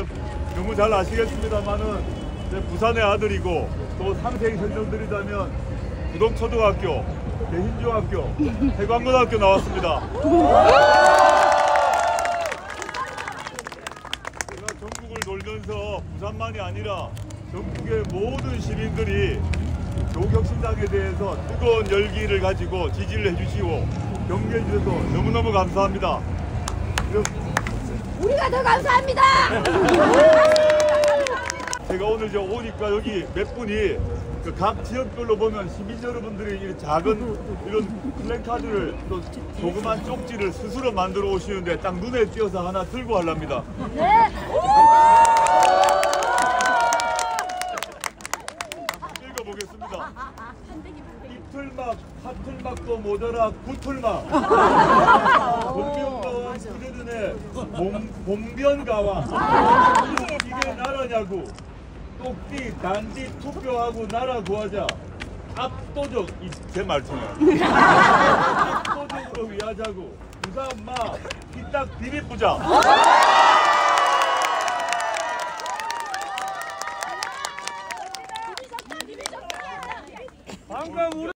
너무 잘 아시겠습니다만은 부산의 아들이고 또 상생 선정들이자면 부동초등학교, 대hin중학교, 해관고등학교 나왔습니다. 제가 전국을 돌면서 부산만이 아니라 전국의 모든 시민들이 조국혁신당에 대해서 뜨거운 열기를 가지고 지지를 해주시고 격려해 주셔서 너무너무 감사합니다. 우리가 더 감사합니다. 제가 오늘 오니까 여기 몇 분이 각 지역별로 보면 시민 여러분들이 이 작은 이런 플래카드를 또 조그만 쪽지를 스스로 만들어 오시는데 딱 눈에 띄어서 하나 들고 하랍니다. 네. 읽어보겠습니다. 이틀막, 하틀막도 모자라 구틀막. 본변가와 기대전에 본변가와 이게 나라냐고. 똑띠 단지 투표하고 나라 구하자. 압도적 제 말투는 압도적으로 위하자고. 부산 마 이딱 비립부자. 방금 우리